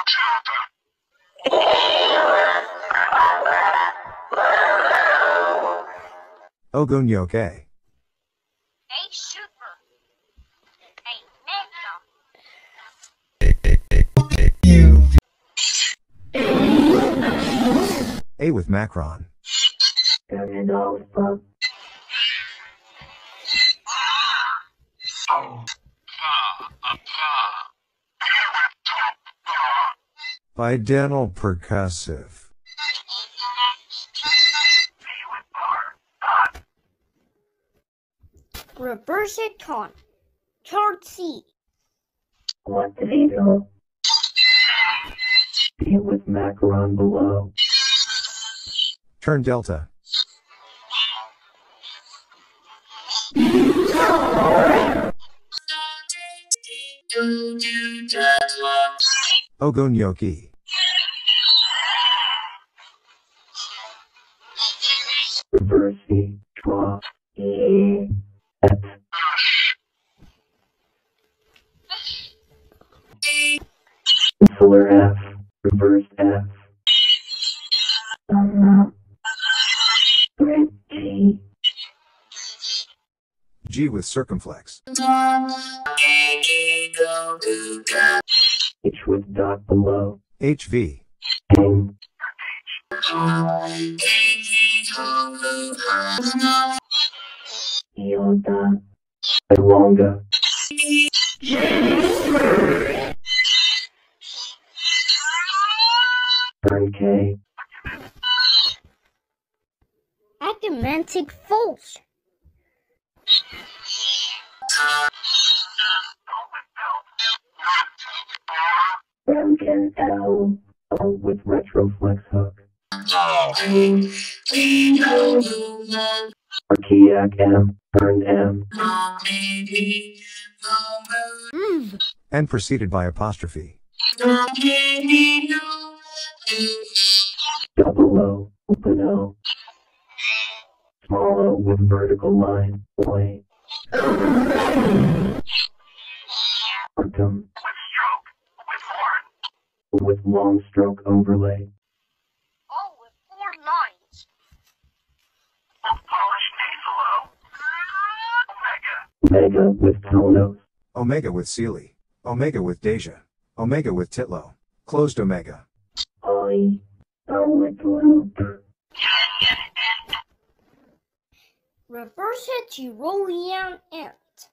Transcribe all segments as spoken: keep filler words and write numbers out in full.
Ogunyoke. A super. A mega. A with Macron. Bidental percussive. Reverse it con. Chart C. What did he do? B with Macron below. Turn delta. Ogunyoki. Reverse E. Draw. E. F. Fuller F. Reverse F. Um, Red G. G with circumflex. H with dot below. H V. Hang. Iota. Elonga. Turn K. Atlantic false. Broken L. L with retroflex hook. Archaic M. Turn M. Move. And preceded by apostrophe. Double O. Open O. Small O with vertical line. Play. Arcum. With long stroke overlay. Oh, with four lines. Mega with Telnos. Omega with Sealy. Omega with Deja. Omega with Titlow. Closed omega. I. O with loop. Reverse it to Tyrolean ant.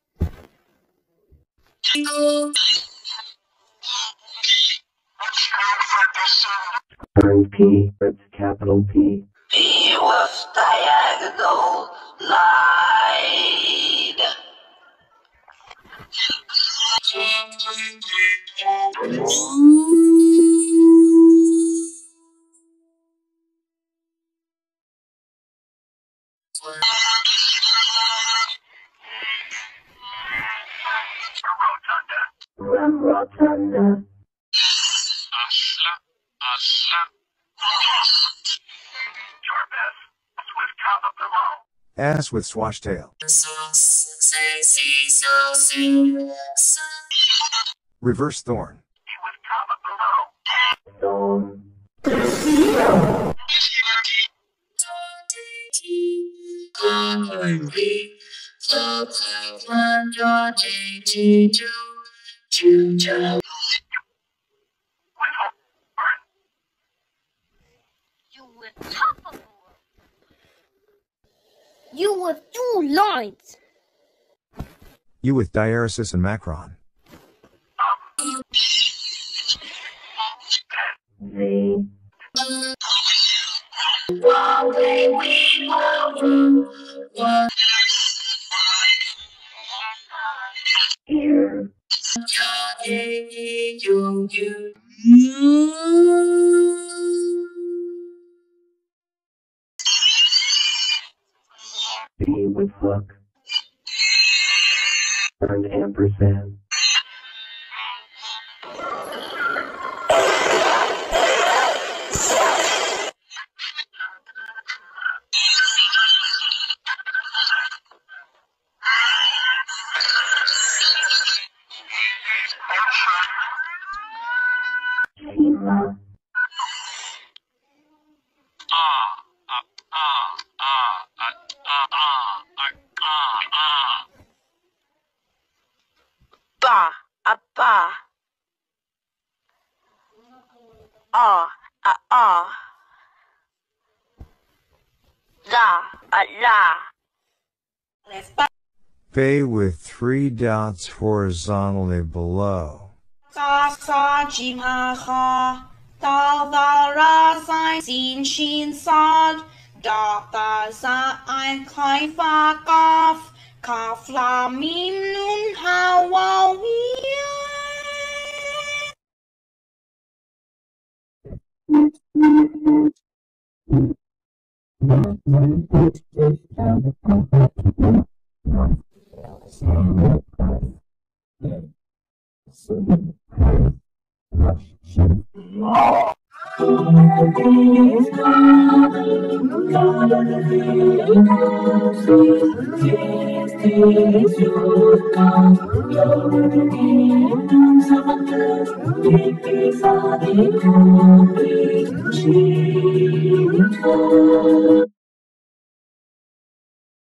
Turn P. It's capital P. P with diagonal line. Rum rotunda. Ass with swashtail. Reverse thorn. Thorn. You with top of the world. You with two lines. You with diaresis and Macron. Z. Here. B with hook. Turn ampersand. C ba, a ba. Ah, a ah. La, a la. Bay with three dots horizontally below. Sa sa jim ha ha. Da da ra sai sin shin sod. Da da za ein klein fa gof. Kaf la mim nun ha wa wia. Thank you.